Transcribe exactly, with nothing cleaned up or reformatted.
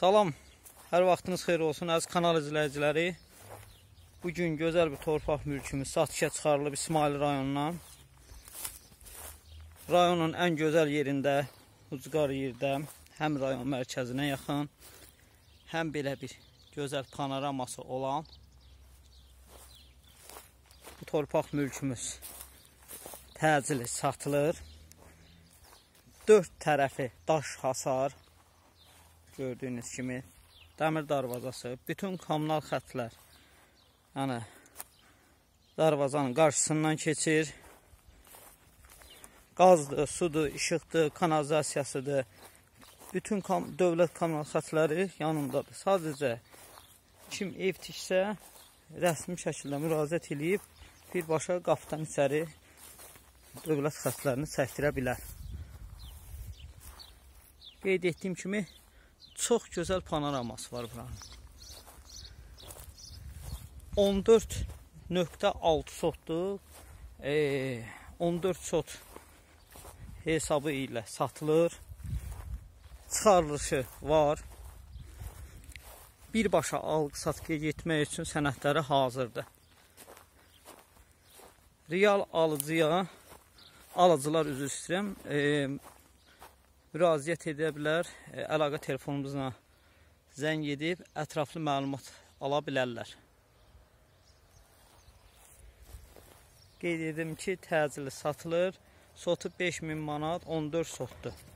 Salam, hər vaxtınız xeyir olsun əziz kanal izləyiciləri. Bugün gözəl bir torpaq mülkümüz satışa çıxarılıb İsmail rayonundan. Rayonun ən gözəl yerində, ucqar yerdə, həm rayon mərkəzinə yaxın, həm belə bir gözəl panoraması olan bu torpaq mülkümüz təcili satılır. Dörd tərəfi daş hasar. Gördüyünüz kimi dəmir darvazası, bütün kommunal xətlər, yəni darvazanın qarşısından keçir. Qazdır, sudur, işıqdır, kanalizasiyasıdır. Bütün dövlət kommunal xətləri yanındadır. Sadəcə kim ev tiksə, rəsmi şəkildə müraciət edib birbaşa qapıdan içəri dövlət xətlərini çəkdirə bilər. Qeyd etdiyim kimi çox gözəl panoraması var buranın. on dörd nöqtə altı sotdur. E, on dörd sot hesabı ilə satılır. Çıxarılışı var. Birbaşa alqı-satqıya getmək üçün sənədləri hazırdır. Real alıcıya, alıcılar üzr istəyirəm, e, müraciət edə bilər, e, əlaqə telefonumuzla zəng edib ətraflı məlumat ala bilərlər. Qeyd edim ki, təcili satılır. Sotu beş min manat, on dörd sotdur.